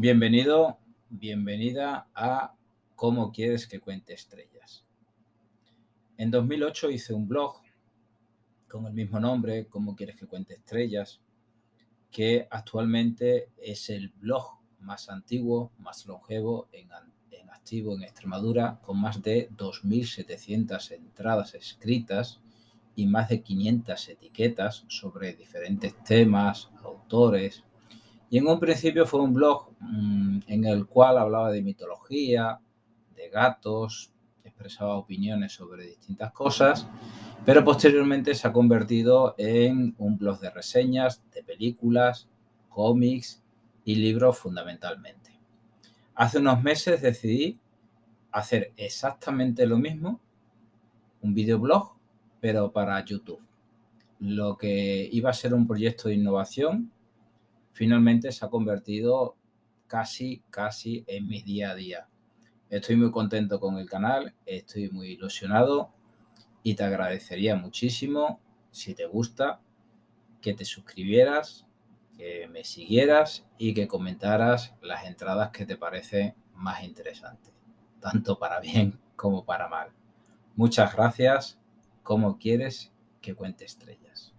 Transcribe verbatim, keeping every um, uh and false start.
Bienvenido, bienvenida a ¿Cómo quieres que cuente estrellas? En dos mil ocho hice un blog con el mismo nombre, ¿Cómo quieres que cuente estrellas?, que actualmente es el blog más antiguo, más longevo en, en activo en Extremadura, con más de dos mil setecientas entradas escritas y más de quinientas etiquetas sobre diferentes temas, autores. Y en un principio fue un blog mmm, en el cual hablaba de mitología, de gatos, expresaba opiniones sobre distintas cosas, pero posteriormente se ha convertido en un blog de reseñas de películas, cómics y libros fundamentalmente. Hace unos meses decidí hacer exactamente lo mismo, un videoblog, pero para YouTube. Lo que iba a ser un proyecto de innovación finalmente se ha convertido casi, casi en mi día a día. Estoy muy contento con el canal, estoy muy ilusionado y te agradecería muchísimo, si te gusta, que te suscribieras, que me siguieras y que comentaras las entradas que te parecen más interesantes, tanto para bien como para mal. Muchas gracias. ¿Cómo quieres que cuente estrellas?